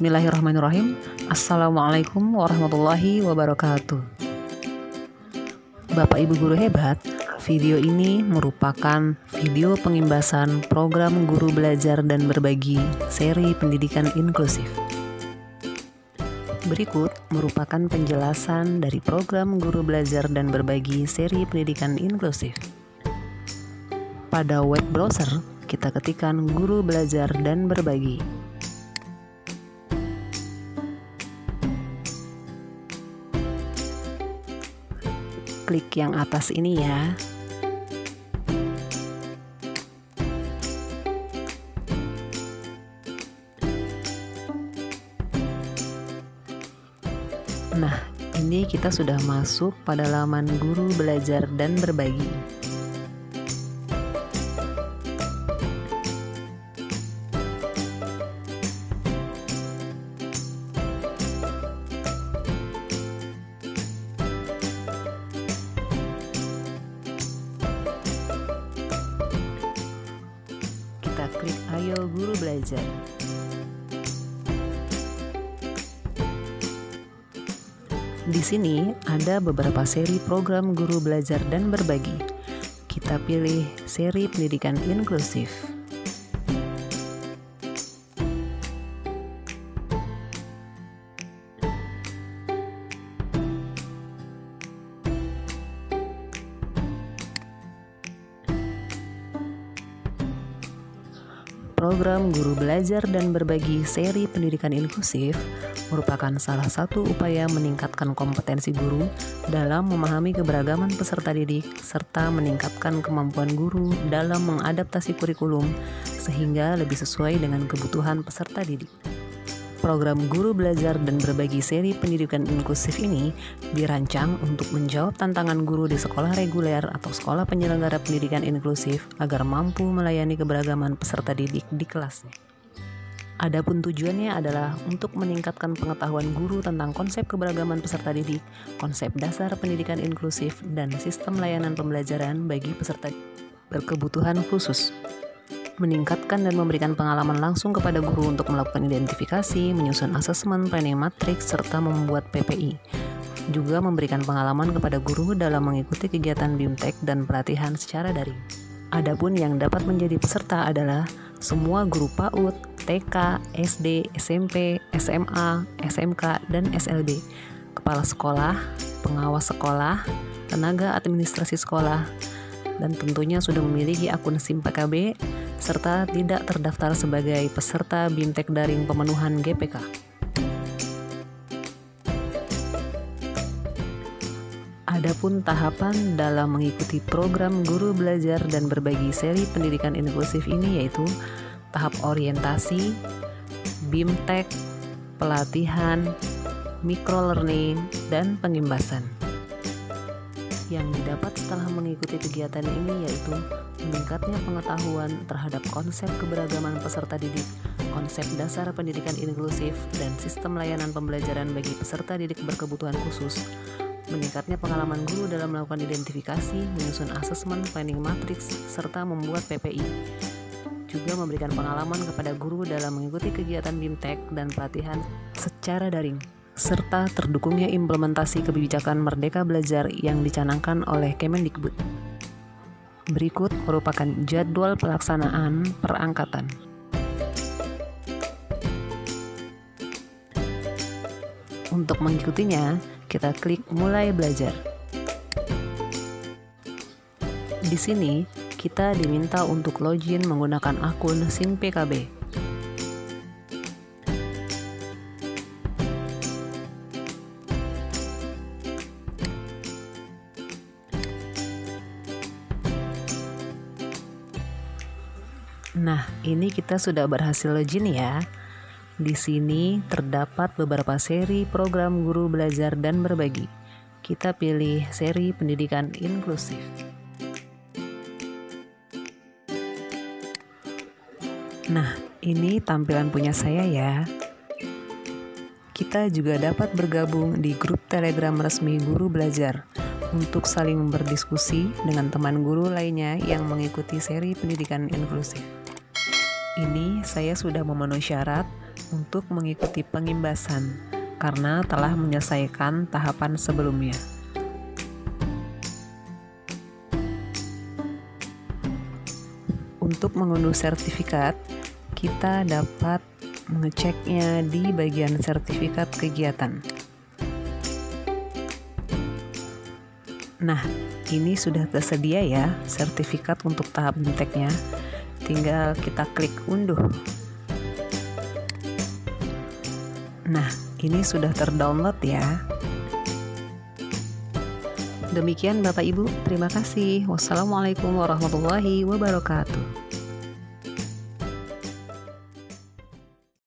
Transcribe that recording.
Bismillahirrahmanirrahim. Assalamualaikum warahmatullahi wabarakatuh. Bapak Ibu guru hebat, video ini merupakan video pengimbasan program Guru Belajar dan Berbagi seri pendidikan inklusif. Berikut merupakan penjelasan dari program Guru Belajar dan Berbagi seri pendidikan inklusif. Pada web browser, kita ketikkan Guru Belajar dan Berbagi. Klik yang atas ini ya. Nah, ini kita sudah masuk pada laman Guru Belajar dan Berbagi. Kita klik Ayo Guru Belajar. Di sini ada beberapa seri program Guru Belajar dan Berbagi. Kita pilih seri pendidikan inklusif. Program Guru Belajar dan Berbagi seri pendidikan inklusif merupakan salah satu upaya meningkatkan kompetensi guru dalam memahami keberagaman peserta didik serta meningkatkan kemampuan guru dalam mengadaptasi kurikulum sehingga lebih sesuai dengan kebutuhan peserta didik. Program Guru Belajar dan Berbagi seri pendidikan inklusif ini dirancang untuk menjawab tantangan guru di sekolah reguler atau sekolah penyelenggara pendidikan inklusif agar mampu melayani keberagaman peserta didik di kelasnya. Adapun tujuannya adalah untuk meningkatkan pengetahuan guru tentang konsep keberagaman peserta didik, konsep dasar pendidikan inklusif, dan sistem layanan pembelajaran bagi peserta berkebutuhan khusus. Meningkatkan dan memberikan pengalaman langsung kepada guru untuk melakukan identifikasi, menyusun asesmen, planning matriks, serta membuat PPI. Juga memberikan pengalaman kepada guru dalam mengikuti kegiatan BIMTEK dan pelatihan secara daring. Adapun yang dapat menjadi peserta adalah semua guru PAUD, TK, SD, SMP, SMA, SMK, dan SLB, kepala sekolah, pengawas sekolah, tenaga administrasi sekolah, dan tentunya sudah memiliki akun SIM PKB, serta tidak terdaftar sebagai peserta BIMTEK daring pemenuhan GPK. Adapun tahapan dalam mengikuti program Guru Belajar dan Berbagi seri pendidikan inklusif ini yaitu tahap orientasi, BIMTEK, pelatihan, microlearning, dan pengimbasan. Yang didapat setelah mengikuti kegiatan ini yaitu meningkatnya pengetahuan terhadap konsep keberagaman peserta didik, konsep dasar pendidikan inklusif, dan sistem layanan pembelajaran bagi peserta didik berkebutuhan khusus, meningkatnya pengalaman guru dalam melakukan identifikasi, menyusun asesmen, planning matriks, serta membuat PPI. Juga memberikan pengalaman kepada guru dalam mengikuti kegiatan BIMTEK dan pelatihan secara daring, serta terdukungnya implementasi kebijakan Merdeka Belajar yang dicanangkan oleh Kemendikbud. Berikut merupakan jadwal pelaksanaan perangkatan. Untuk mengikutinya, kita klik Mulai Belajar. Di sini, kita diminta untuk login menggunakan akun SIM PKB. Nah, ini kita sudah berhasil login ya. Di sini terdapat beberapa seri program Guru Belajar dan Berbagi. Kita pilih seri pendidikan inklusif. Nah, ini tampilan punya saya ya. Kita juga dapat bergabung di grup Telegram resmi Guru Belajar untuk saling berdiskusi dengan teman guru lainnya yang mengikuti seri pendidikan inklusif. Ini saya sudah memenuhi syarat untuk mengikuti pengimbasan karena telah menyelesaikan tahapan sebelumnya. Untuk mengunduh sertifikat, kita dapat mengeceknya di bagian sertifikat kegiatan. Nah, ini sudah tersedia ya sertifikat untuk tahap BIMTEK-nya. Tinggal kita klik unduh. Nah, ini sudah terdownload ya. Demikian Bapak Ibu, terima kasih. Wassalamualaikum warahmatullahi wabarakatuh.